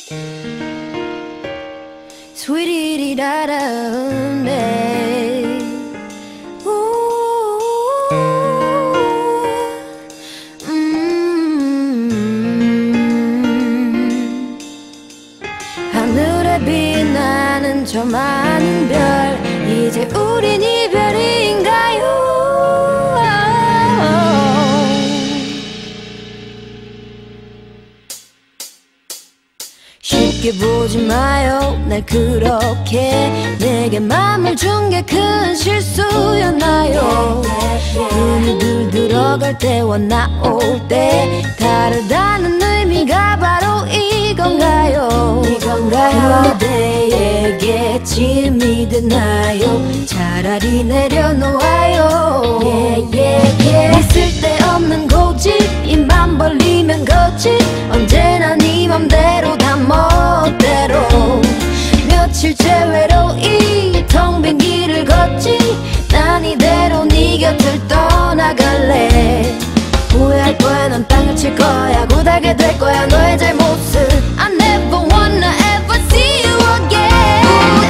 스위리리라라네. 하늘에 빛나는 저 많은 별, 이제 우린 이별인가요? 쉽게 보지 마요 날 그렇게. 내게 맘을 준 게 큰 실수였나요? 눈이 들어갈 때와 나올 때 다르다는 의미가 바로 이건가요? 그대에게 짐이 되나요? 차라리 내려놓아요. 네 쓸데없는 고집, 입만 벌리면 거짓. 언제나 네 맘대로 다 멋대로. 며칠째 외로이 텅 빈 길을 걷지. 난 이대로 네 곁을 떠나갈래. 후회할 거야, 넌 땅을 칠 거야. 고달게 될 거야 너의 잘못을. I never wanna ever see you again.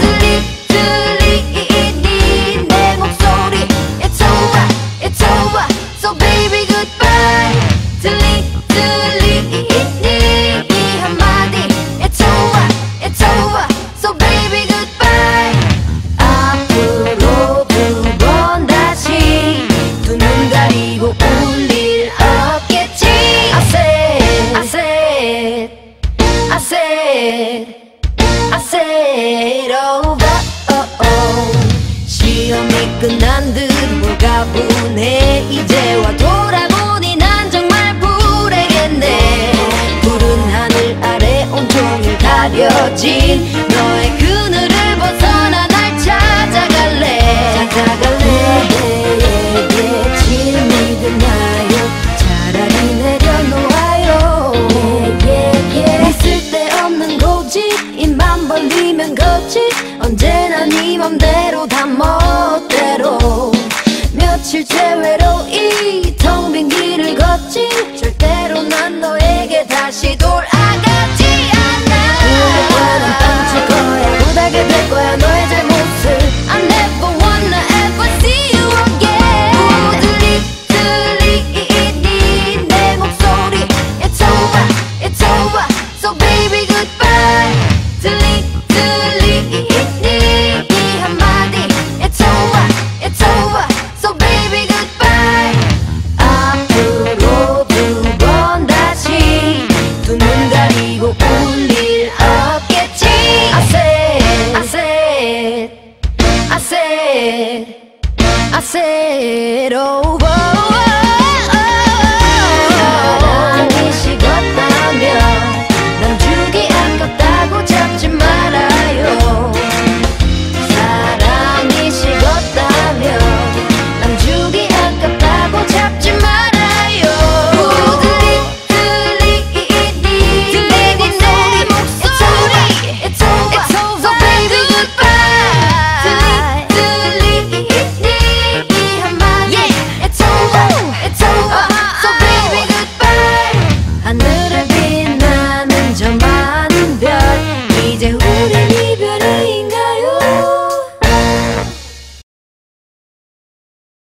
들리니 내 목소리. It's over, it's over, so baby goodbye. 들리니 이 한마디. It's over, it's over, so baby goodbye. 앞으로 두 번 다시 두 눈 가리고 울 일 없겠지. I said, I said, I said, I said over. 시험이 끝난 듯 뭘까 보네. 이제와 돌아보니 난 정말 불행했네. 푸른 하늘 아래 온종일 가려진